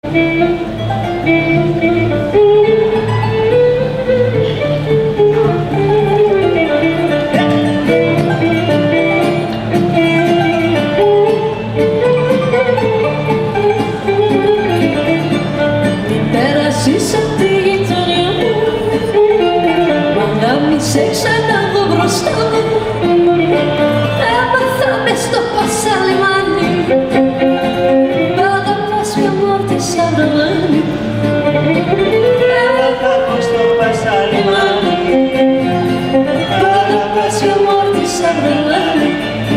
Σε ξαναδώ μπροστά μου, έμαθα μες στο Πασαλιμάνι, πάντα πας μια μόρτη σαν ρολάνι. Έμαθα πως στο Πασαλιμάνι, πάντα πας μια μόρτη σαν ρολάνι.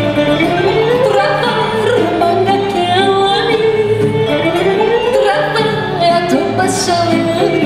Τραβάρ, μάγκα και αλάνι, τραβάρ το Πασαλιμάνι.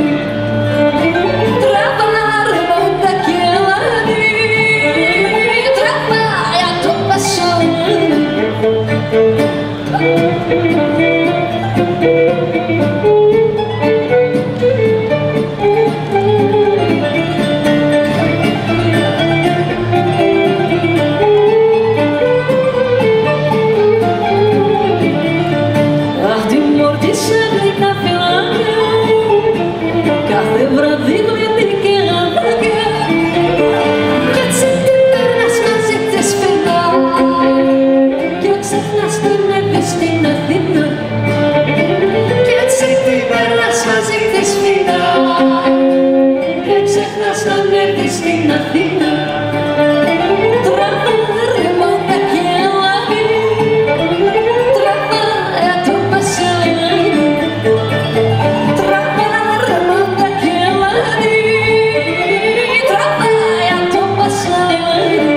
Στην Αθήνα τραβάρε μάγκα και αλάνι, τραβάρε το Πασαλιμάνι, τραβάρε μάγκα και αλάνι, τραβάρε το Πασαλιμάνι.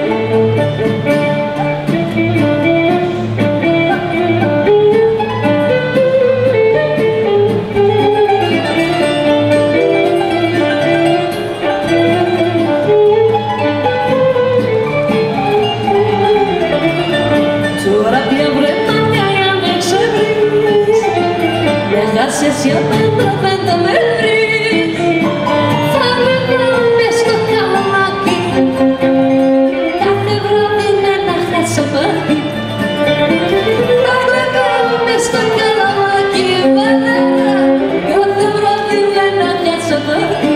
Χάσες για πάντα δεν τα με βρεις, θα με βάλεις στο καλαμάκι, κάθε βράδυ με ένα χασαπάκι. Θα με βάλεις στο καλαμάκι, κάθε βράδυ με ένα χασαπάκι.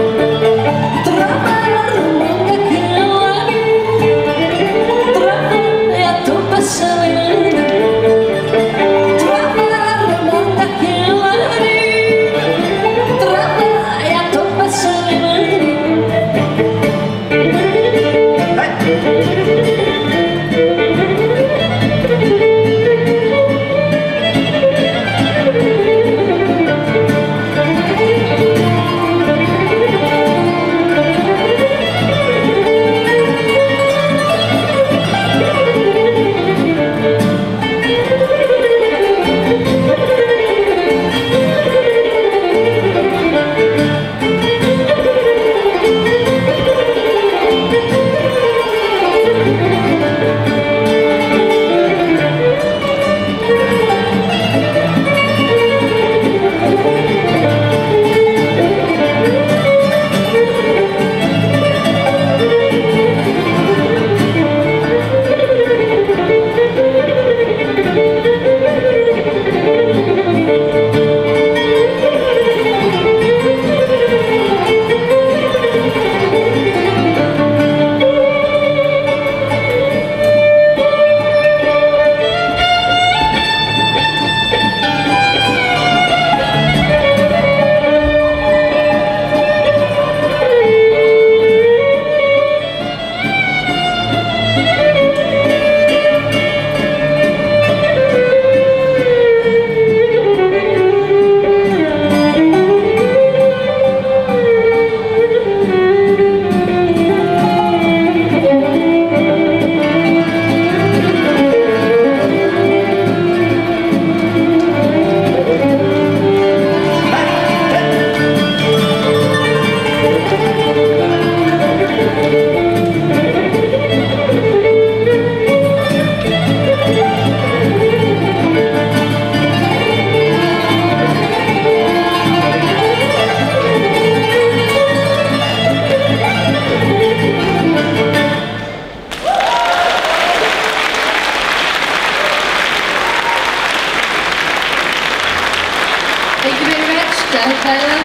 Τραβάρε μάγκα και αλάνι, τραβάρε το Πασαλιμάνι. Tra Ευχαριστώ.